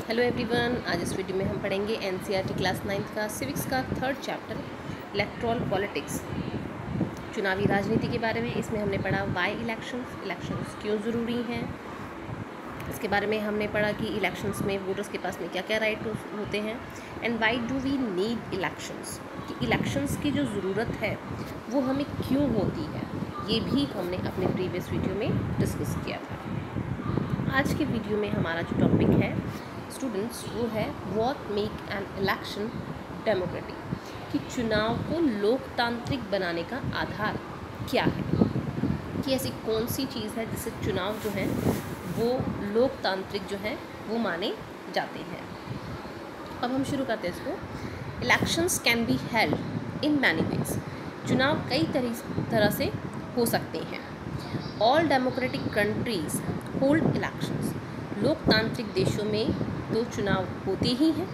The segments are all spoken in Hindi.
हेलो एवरीवन, आज इस वीडियो में हम पढ़ेंगे एनसीईआरटी क्लास 9th का सिविक्स का 3rd चैप्टर इलेक्टोरल पॉलिटिक्स, चुनावी राजनीति के बारे में। इसमें हमने पढ़ा वाई इलेक्शंस क्यों ज़रूरी हैं। इसके बारे में हमने पढ़ा कि इलेक्शंस में वोटर्स के पास में क्या क्या राइट होते हैं and why do we need elections, कि इलेक्शंस की जो ज़रूरत है वो हमें क्यों होती है, ये भी हमने अपने प्रीवियस वीडियो में डिस्कस किया था। आज के वीडियो में हमारा जो टॉपिक है स्टूडेंट्स वो है what make an election democratic, कि चुनाव को लोकतांत्रिक बनाने का आधार क्या है, कि ऐसी कौन सी चीज़ है जिससे चुनाव जो है वो लोकतांत्रिक जो है वो माने जाते हैं। अब हम शुरू करते हैं इसको। Elections can be held in many ways, चुनाव कई तरह से हो सकते हैं। All democratic countries hold elections, लोकतांत्रिक देशों में तो चुनाव होते ही हैं।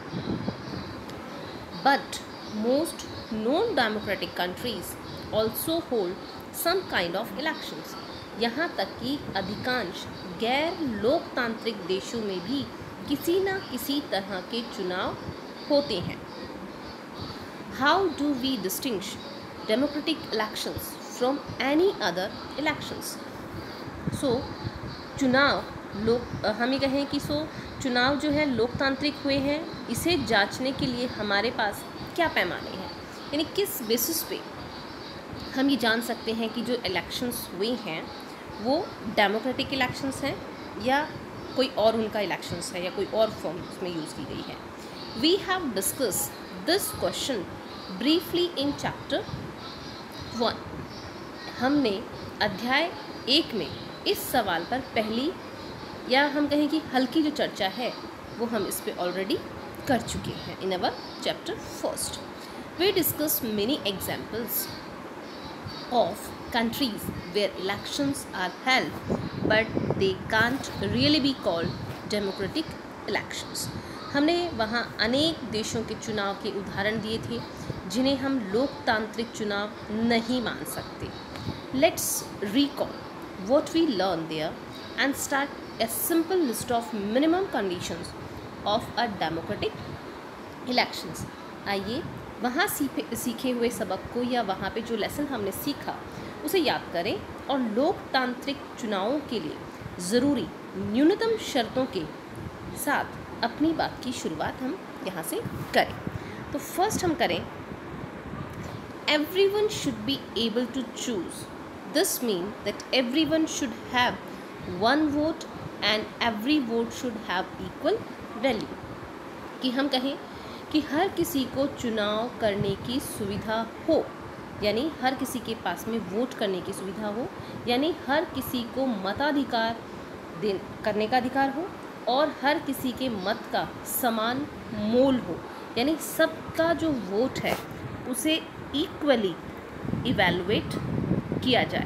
But most non democratic countries also hold some kind of elections, यहाँ तक कि अधिकांश गैर लोकतांत्रिक देशों में भी किसी न किसी तरह के चुनाव होते हैं। How do we distinguish democratic elections from any other elections? So चुनाव हम ये कहें कि चुनाव जो है लोकतांत्रिक हुए हैं, इसे जांचने के लिए हमारे पास क्या पैमाने हैं, यानी किस बेसिस पे हम ये जान सकते हैं कि जो इलेक्शंस हुए हैं वो डेमोक्रेटिक इलेक्शंस हैं या कोई और उनका इलेक्शंस है या कोई और फॉर्म उसमें यूज़ की गई है। We have discuss this question briefly in chapter 1। हमने अध्याय 1 में इस सवाल पर पहली या हम कहें कि हल्की जो चर्चा है वो हम इस पे ऑलरेडी कर चुके हैं। In our chapter 1 we discuss many examples of countries where elections are held but they can't really be called democratic elections. हमने वहाँ अनेक देशों के चुनाव के उदाहरण दिए थे जिन्हें हम लोकतांत्रिक चुनाव नहीं मान सकते। Let's recall what we learned there and start a simple list of minimum conditions of a democratic elections। आइए वहाँ सीखे हुए सबक को या वहाँ पे जो लेसन हमने सीखा उसे याद करें और लोकतांत्रिक चुनावों के लिए ज़रूरी न्यूनतम शर्तों के साथ अपनी बात की शुरुआत हम यहाँ से करें। तो फर्स्ट हम करें everyone should be able to choose। This means that everyone should have one vote and every vote should have equal value। कि हम कहें कि हर किसी को चुनाव करने की सुविधा हो, यानी हर किसी के पास में वोट करने की सुविधा हो, यानी हर किसी को मताधिकार करने का अधिकार हो और हर किसी के मत का समान मोल हो, यानी सबका जो वोट है उसे इक्वली इवैल्यूएट किया जाए।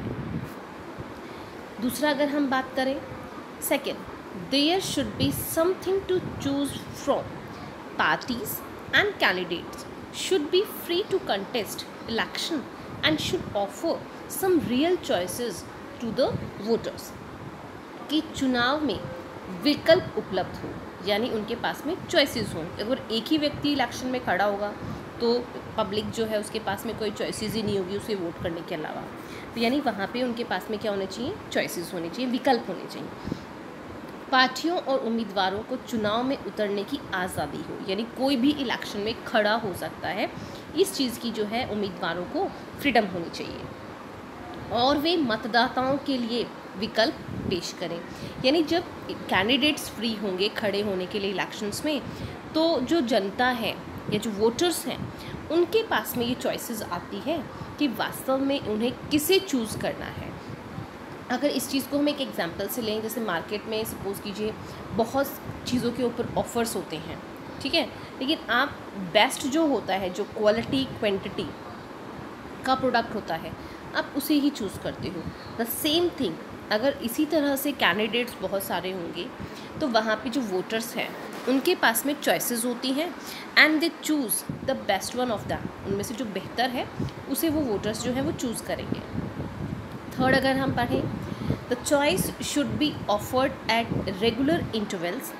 दूसरा अगर हम बात करें second, there should be something to choose from. Parties and candidates should be free to contest election and should offer some real choices to the voters, कि चुनाव में विकल्प उपलब्ध हो, यानी उनके पास में चॉइसेस हों। अगर एक ही व्यक्ति इलेक्शन में खड़ा होगा तो पब्लिक जो है उसके पास में कोई चॉइसेस ही नहीं होगी उसे वोट करने के अलावा। तो यानी वहाँ पे उनके पास में क्या होने चाहिए, चॉइसेस होने चाहिए, विकल्प होने चाहिए। पार्टियों और उम्मीदवारों को चुनाव में उतरने की आज़ादी हो, यानी कोई भी इलेक्शन में खड़ा हो सकता है, इस चीज़ की जो है उम्मीदवारों को फ्रीडम होनी चाहिए। और वे मतदाताओं के लिए विकल्प पेश करें, यानी जब कैंडिडेट्स फ्री होंगे खड़े होने के लिए इलेक्शंस में, तो जो जनता है या जो वोटर्स हैं उनके पास में ये चॉइसेस आती है कि वास्तव में उन्हें किसे चूज़ करना है। अगर इस चीज़ को हम एक एग्जांपल से लें, जैसे मार्केट में सपोज़ कीजिए बहुत चीज़ों के ऊपर ऑफ़र्स होते हैं, ठीक है, लेकिन आप बेस्ट जो होता है, जो क्वालिटी क्वांटिटी का प्रोडक्ट होता है, आप उसे ही चूज़ करते हो। द सेम थिंग अगर इसी तरह से कैंडिडेट्स बहुत सारे होंगे तो वहाँ पे जो वोटर्स हैं उनके पास में चॉइसेस होती हैं and they choose the best one of them, उनमें से जो बेहतर है उसे वो वोटर्स जो है वो चूज़ करेंगे। थर्ड अगर हम पढ़ें, the choice should be offered at regular intervals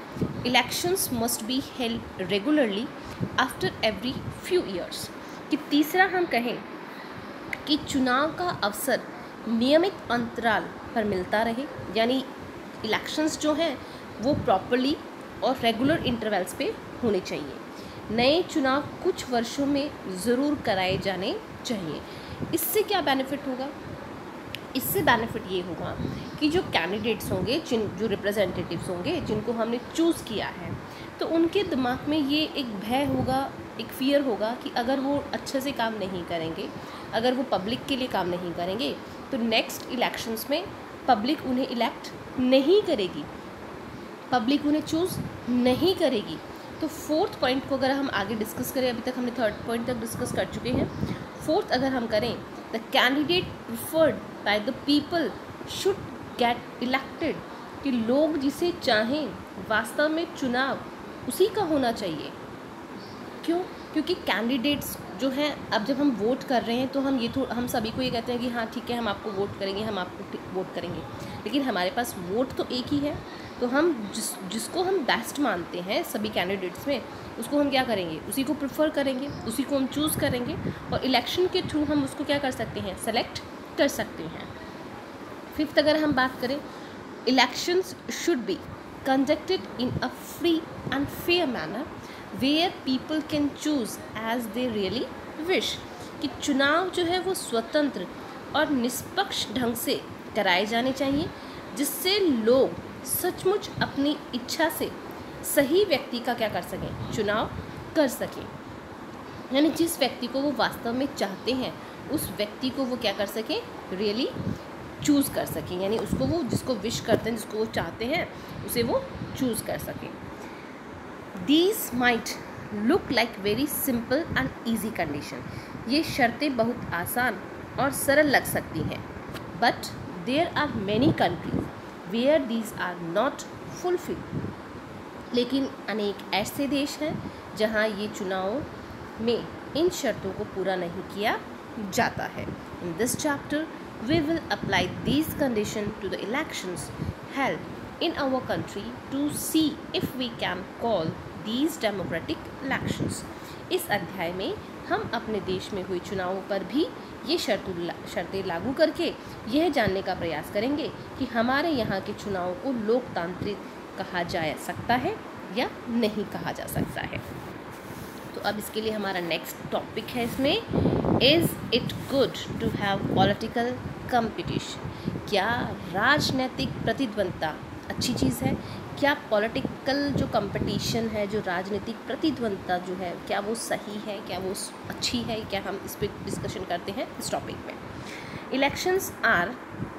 elections must be held regularly after every few years. कि तीसरा हम कहें कि चुनाव का अवसर नियमित अंतराल पर मिलता रहे, यानी इलेक्शंस जो हैं वो प्रॉपरली और रेगुलर इंटरवल्स पे होने चाहिए। नए चुनाव कुछ वर्षों में ज़रूर कराए जाने चाहिए। इससे क्या बेनिफिट होगा? इससे बेनिफिट ये होगा कि जो कैंडिडेट्स होंगे, जो रिप्रेजेंटेटिव्स होंगे जिनको हमने चूज़ किया है, तो उनके दिमाग में ये एक भय होगा, एक फियर होगा कि अगर वो अच्छे से काम नहीं करेंगे, अगर वो पब्लिक के लिए काम नहीं करेंगे, तो नेक्स्ट इलेक्शंस में पब्लिक उन्हें इलेक्ट नहीं करेगी, पब्लिक उन्हें चूज़ नहीं करेगी। तो फोर्थ पॉइंट को अगर हम आगे डिस्कस करें, अभी तक हमने थर्ड पॉइंट तक डिस्कस कर चुके हैं, फोर्थ अगर हम करें, the candidate preferred by the people should get elected. कि लोग जिसे चाहें वास्तव में चुनाव उसी का होना चाहिए। क्यों? क्योंकि कैंडिडेट्स जो हैं, अब जब हम वोट कर रहे हैं तो हम सभी को ये कहते हैं कि हाँ ठीक है, हम आपको वोट करेंगे, हम आपको वोट करेंगे, लेकिन हमारे पास वोट तो एक ही है। तो हम जिसको हम बेस्ट मानते हैं सभी कैंडिडेट्स में, उसको हम क्या करेंगे? उसी को प्रेफर करेंगे, उसी को हम चूज़ करेंगे, और इलेक्शन के थ्रू हम उसको क्या कर सकते हैं? सेलेक्ट कर सकते हैं। फिफ्थ अगर हम बात करें, elections should be conducted in a free and fair manner where people can choose as they really wish. कि चुनाव जो है वो स्वतंत्र और निष्पक्ष ढंग से कराए जाने चाहिए, जिससे लोग सचमुच अपनी इच्छा से सही व्यक्ति का क्या कर सकें? चुनाव कर सकें। यानी जिस व्यक्ति को वो वास्तव में चाहते हैं, उस व्यक्ति को वो क्या कर सकें? रियली चूज़ कर सकें, यानी उसको वो जिसको विश करते हैं, जिसको वो चाहते हैं, उसे वो चूज़ कर सकें। These might look like very simple and easy condition. ये शर्तें बहुत आसान और सरल लग सकती हैं, but there are many countries where these are not fulfilled. लेकिन अनेक ऐसे देश हैं जहां ये चुनावों में इन शर्तों को पूरा नहीं किया जाता है। In this chapter we will apply these conditions to the elections held in our country to see if we can call these democratic elections. इस अध्याय में हम अपने देश में हुए चुनावों पर भी ये शर्तें लागू करके यह जानने का प्रयास करेंगे कि हमारे यहाँ के चुनावों को लोकतांत्रिक कहा जा सकता है या नहीं कहा जा सकता है। तो अब इसके लिए हमारा नेक्स्ट टॉपिक है इसमें, is it good to have political competition. क्या राजनीतिक प्रतिद्वंद्विता अच्छी चीज़ है? क्या पॉलिटिकल जो कंपटीशन है, जो राजनीतिक प्रतिद्वंद्विता जो है, क्या वो सही है, क्या वो अच्छी है? क्या हम इस पर डिस्कशन करते हैं इस टॉपिक में। Elections are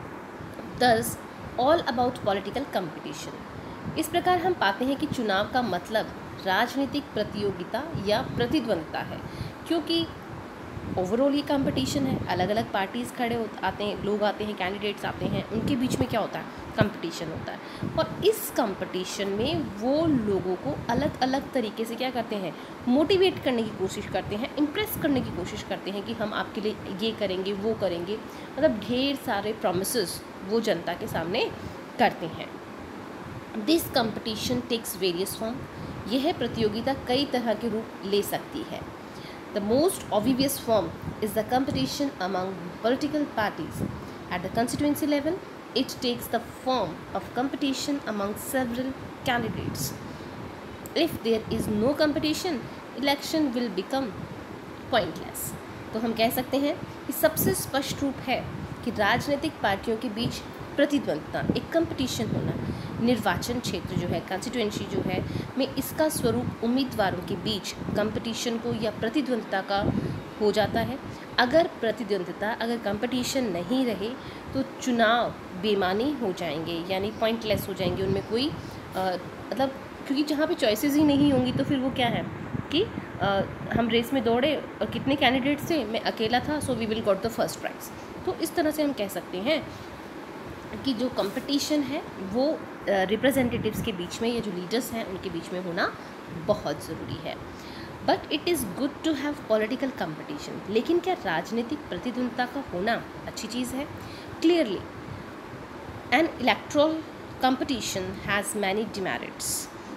thus all about political competition. इस प्रकार हम पाते हैं कि चुनाव का मतलब राजनीतिक प्रतियोगिता या प्रतिद्वंद्विता है, क्योंकि ओवरऑल ये कंपटीशन है, अलग अलग पार्टीज़ आते हैं, लोग आते हैं, कैंडिडेट्स आते हैं, उनके बीच में क्या होता है? कंपटीशन होता है। और इस कंपटीशन में वो लोगों को अलग अलग तरीके से क्या करते हैं? मोटिवेट करने की कोशिश करते हैं, इम्प्रेस करने की कोशिश करते हैं कि हम आपके लिए ये करेंगे, वो करेंगे, मतलब ढेर सारे प्रॉमिसेस वो जनता के सामने करते हैं। This competition takes various form. यह प्रतियोगिता कई तरह के रूप ले सकती है। The most obvious form is the competition among political parties. At the constituency level, it takes the form of competition among several candidates. If there is no competition, election will become pointless. तो हम कह सकते हैं कि सबसे स्पष्ट रूप है कि राजनीतिक पार्टियों के बीच प्रतिद्वंद्विता, एक कंपटीशन होना, निर्वाचन क्षेत्र जो है, कंस्टिट्यूएंसी जो है, में इसका स्वरूप उम्मीदवारों के बीच कंपटीशन को या प्रतिद्वंद्विता का हो जाता है। अगर प्रतिद्वंद्विता, अगर कंपटीशन नहीं रहे तो चुनाव बेमानी हो जाएंगे, यानी पॉइंटलेस हो जाएंगे, उनमें कोई मतलब, क्योंकि जहाँ पे चॉइसेस ही नहीं होंगी तो फिर वो क्या है कि हम रेस में दौड़े और कितने कैंडिडेट्स थे, मैं अकेला था, so we will got the first prize. तो इस तरह से हम कह सकते हैं कि जो कंपटीशन है वो रिप्रेजेंटेटिव्स के बीच में या जो लीडर्स हैं उनके बीच में होना बहुत ज़रूरी है। But it is good to have political competition. लेकिन क्या राजनीतिक प्रतिद्वंद्विता का होना अच्छी चीज़ है? Clearly an electoral competition has many demerits.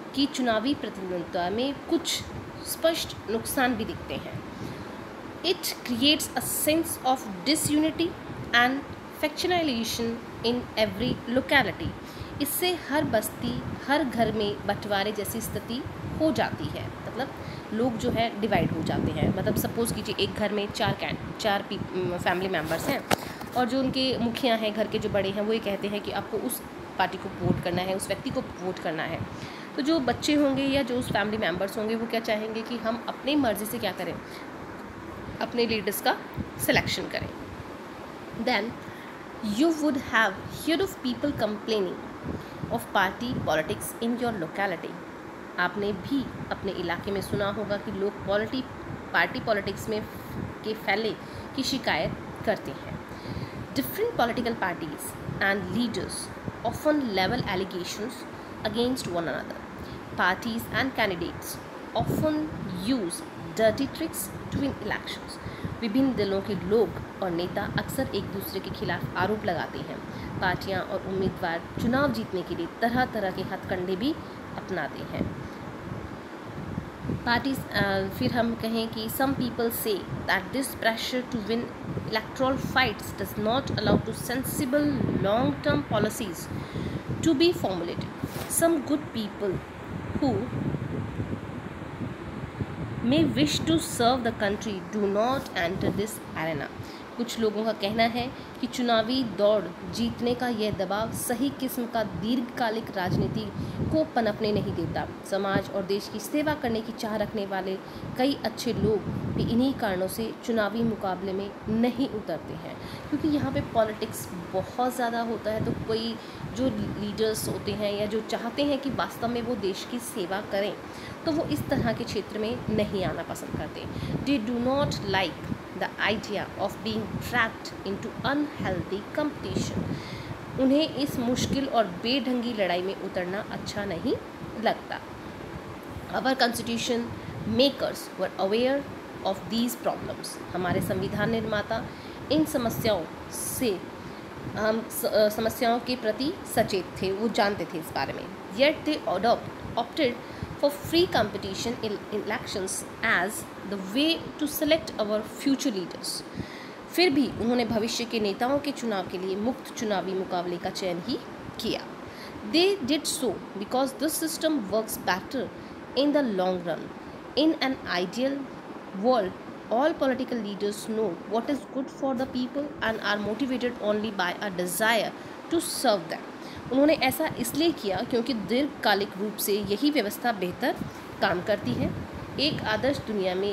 कि चुनावी प्रतिद्वंद्विता में कुछ स्पष्ट नुकसान भी दिखते हैं। It creates a sense of disunity and factionalization in every locality. इससे हर बस्ती, हर घर में बंटवारे जैसी स्थिति हो जाती है। मतलब लोग जो है डिवाइड हो जाते हैं। मतलब सपोज़ कीजिए एक घर में चार फैमिली मेम्बर्स हैं और जो उनके मुखिया हैं, घर के जो बड़े हैं, वो ये कहते हैं कि आपको उस पार्टी को वोट करना है, उस व्यक्ति को वोट करना है। तो जो बच्चे होंगे या जो उस फैमिली मेम्बर्स होंगे वो क्या चाहेंगे कि हम अपनी मर्ज़ी से क्या करें, अपने लीडर्स का सिलेक्शन करें। Then you would have heard of people complaining of party politics in your locality. आपने भी अपने इलाके में सुना होगा कि लोग पार्टी पॉलिटिक्स में के फैले की शिकायत करते हैं। Different political parties and leaders often level allegations against one another. Parties and candidates often use dirty tricks to win elections. विभिन्न दलों के लोग और नेता अक्सर एक दूसरे के खिलाफ आरोप लगाते हैं। पार्टियां और उम्मीदवार चुनाव जीतने के लिए तरह तरह के हथकंडे भी अपनाते हैं। पार्टीज फिर हम कहें कि some people say that this pressure to win electoral fights does not allow to sensible long-term policies to be formulated. Some good people who may wish to serve the country do not enter this arena. कुछ लोगों का कहना है कि चुनावी दौड़ जीतने का यह दबाव सही किस्म का दीर्घकालिक राजनीति को पनपने नहीं देता। समाज और देश की सेवा करने की चाह रखने वाले कई अच्छे लोग भी इन्हीं कारणों से चुनावी मुकाबले में नहीं उतरते हैं, क्योंकि यहाँ पे पॉलिटिक्स बहुत ज़्यादा होता है। तो कोई जो लीडर्स होते हैं या जो चाहते हैं कि वास्तव में वो देश की सेवा करें, तो वो इस तरह के क्षेत्र में नहीं आना पसंद करते। They do not like the idea of being trapped into unhealthy competition. उन्हें इस मुश्किल और बेढंगी लड़ाई में उतरना अच्छा नहीं लगता। Our constitution makers were aware of these problems. हमारे संविधान निर्माता इन समस्याओं के प्रति सचेत थे, वो जानते थे इस बारे में। Yet they opted for free competition in elections as the way to select our future leaders. फिर भी उन्होंने भविष्य के नेताओं के चुनाव के लिए मुक्त चुनावी मुकाबले का चयन ही किया। They did so because this system works better in the long run. In an ideal world, all political leaders know what is good for the people and are motivated only by a desire to serve them. उन्होंने ऐसा इसलिए किया क्योंकि दीर्घकालिक रूप से यही व्यवस्था बेहतर काम करती है। एक आदर्श दुनिया में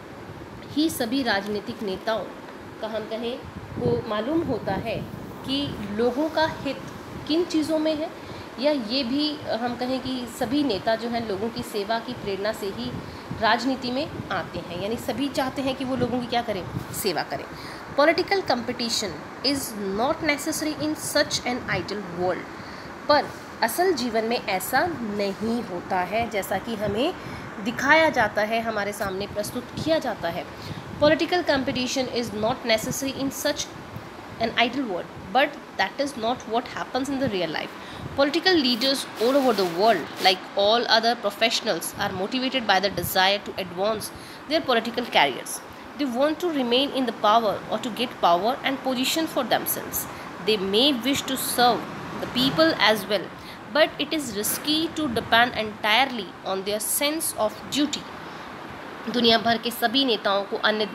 ही सभी राजनीतिक नेताओं का हम कहें को मालूम होता है कि लोगों का हित किन चीज़ों में है, या ये भी हम कहें कि सभी नेता जो हैं लोगों की सेवा की प्रेरणा से ही राजनीति में आते हैं, यानी सभी चाहते हैं कि वो लोगों की क्या करें, सेवा करें। Political competition is not necessary in such an ideal world. पर असल जीवन में ऐसा नहीं होता है जैसा कि हमें दिखाया जाता है, हमारे सामने प्रस्तुत किया जाता है। Political competition is not necessary in such an ideal world, but that is not what happens in the real life. Political leaders all over the world, like all other professionals, are motivated by the desire to advance their political careers. They want to remain in the power or to get power and position for themselves. They may wish to serve the people as well, but it is risky to depend entirely on their sense of duty. दुनिया भर के सभी नेताओं को अन्य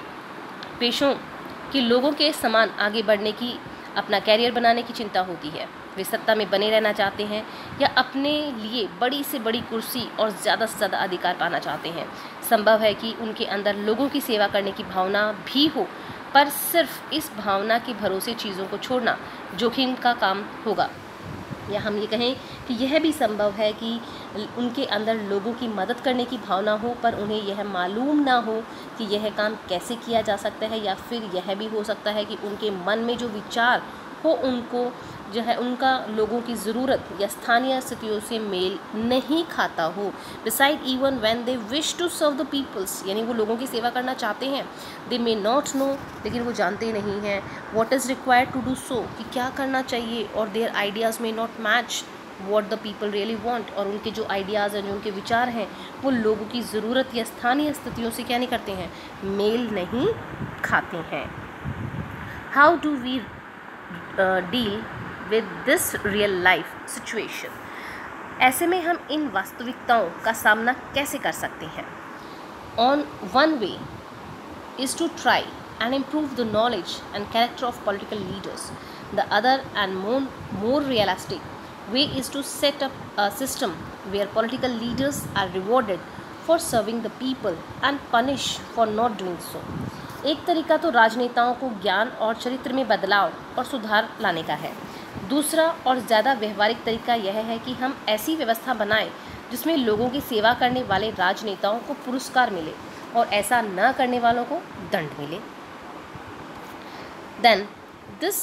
पेशों कि लोगों के समान आगे बढ़ने की, अपना कैरियर बनाने की चिंता होती है। वे सत्ता में बने रहना चाहते हैं या अपने लिए बड़ी से बड़ी कुर्सी और ज़्यादा से ज़्यादा अधिकार पाना चाहते हैं। संभव है कि उनके अंदर लोगों की सेवा करने की भावना भी हो, पर सिर्फ इस भावना के भरोसे चीज़ों को छोड़ना जोखिम का काम होगा। या हम ये कहें कि यह भी संभव है कि उनके अंदर लोगों की मदद करने की भावना हो, पर उन्हें यह मालूम ना हो कि यह काम कैसे किया जा सकता है, या फिर यह भी हो सकता है कि उनके मन में जो विचार हो उनको जो है उनका लोगों की ज़रूरत या स्थानीय स्थितियों से मेल नहीं खाता हो। Besides even when they wish to serve the peoples, यानी वो लोगों की सेवा करना चाहते हैं, दे मे नॉट नो, लेकिन वो जानते नहीं हैं what is required to do so, कि क्या करना चाहिए, और their ideas may not match what the people really want, और उनके जो आइडियाज़ हैं, जो उनके विचार हैं, वो लोगों की ज़रूरत या स्थानीय स्थितियों से क्या नहीं करते हैं, मेल नहीं खाते हैं। How do we deal with this real life situation? ऐसे में हम इन वास्तविकताओं का सामना कैसे कर सकते हैं? On one way is to try and improve the knowledge and character of political leaders. The other and more realistic way is to set up a system where political leaders are rewarded for serving the people and punished for not doing so. एक तरीका तो राजनेताओं को ज्ञान और चरित्र में बदलाव और सुधार लाने का है। दूसरा और ज़्यादा व्यवहारिक तरीका यह है कि हम ऐसी व्यवस्था बनाएं जिसमें लोगों की सेवा करने वाले राजनेताओं को पुरस्कार मिले और ऐसा न करने वालों को दंड मिले। Then this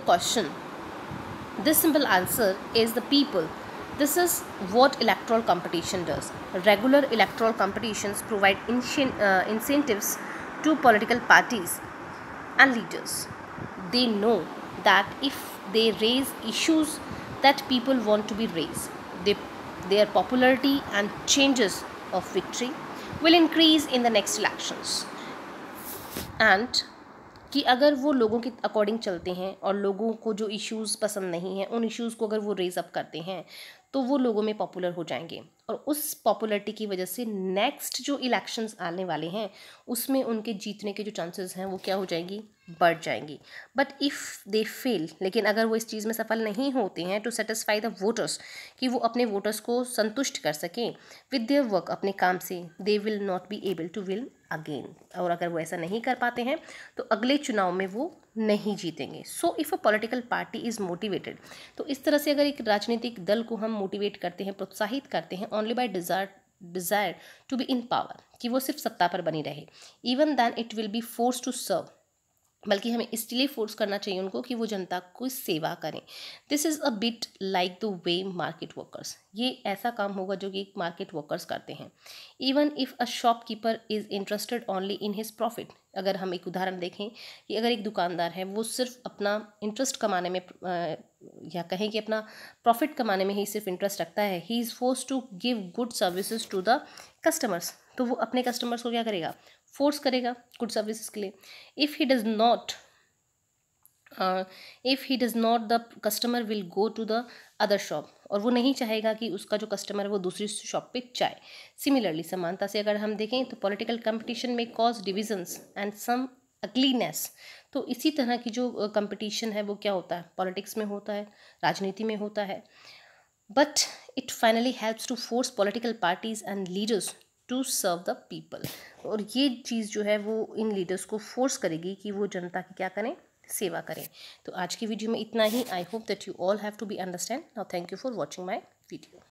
simple answer is the people. This is what electoral competition does. Regular electoral competitions provide incentives to political parties and leaders. They know that if they raise issues that people want to be raised, their popularity and chances of victory will increase in the next elections. And कि अगर वो लोगों के अकॉर्डिंग चलते हैं और लोगों को जो इश्यूज़ पसंद नहीं हैं, उन इश्यूज़ को अगर वो रेज अप करते हैं तो वो लोगों में पॉपुलर हो जाएंगे, और उस पॉपुलरिटी की वजह से नेक्स्ट जो इलेक्शंस आने वाले हैं उसमें उनके जीतने के जो चांसेस हैं वो क्या हो जाएंगी, बढ़ जाएंगी। बट इफ़ दे फेल, लेकिन अगर वो इस चीज़ में सफल नहीं होते हैं टू सेटिस्फाई द वोटर्स, कि वो अपने वोटर्स को संतुष्ट कर सकें विद देयर वर्क, अपने काम से, they will not be able to win again. और अगर वो ऐसा नहीं कर पाते हैं तो अगले चुनाव में वो नहीं जीतेंगे। So if a political party is motivated, तो इस तरह से अगर एक राजनीतिक दल को हम मोटिवेट करते हैं, प्रोत्साहित करते हैं only by desire to be in power, कि वो सिर्फ सत्ता पर बनी रहे, even then it will be force to serve, बल्कि हमें इसलिए फोर्स करना चाहिए उनको कि वो जनता को सेवा करें। This is a bit like the way market workers, ये ऐसा काम होगा जो कि मार्केट वर्कर्स करते हैं। Even if a shopkeeper is interested only in his profit, अगर हम एक उदाहरण देखें कि अगर एक दुकानदार है वो सिर्फ अपना इंटरेस्ट कमाने में या कहें कि अपना प्रॉफिट कमाने में ही सिर्फ इंटरेस्ट रखता है, he is force to give good services to the customers, तो वो अपने कस्टमर्स को क्या करेगा, फोर्स करेगा गुड सर्विसेज के लिए। If he does not the customer will go to the other shop, और वो नहीं चाहेगा कि उसका जो कस्टमर है वो दूसरी शॉप पे जाए। सिमिलरली, समानता से अगर हम देखें तो पॉलिटिकल कंपटीशन में cause divisions and some ugliness, तो इसी तरह की जो कंपटीशन है वो क्या होता है, पॉलिटिक्स में होता है, राजनीति में होता है। But it finally helps to force political parties and leaders to serve the people, और ये चीज़ जो है वो इन लीडर्स को फोर्स करेगी कि वो जनता की क्या करें, सेवा करें। तो आज की वीडियो में इतना ही। I hope that you all have to be understand. Now thank you for watching my video.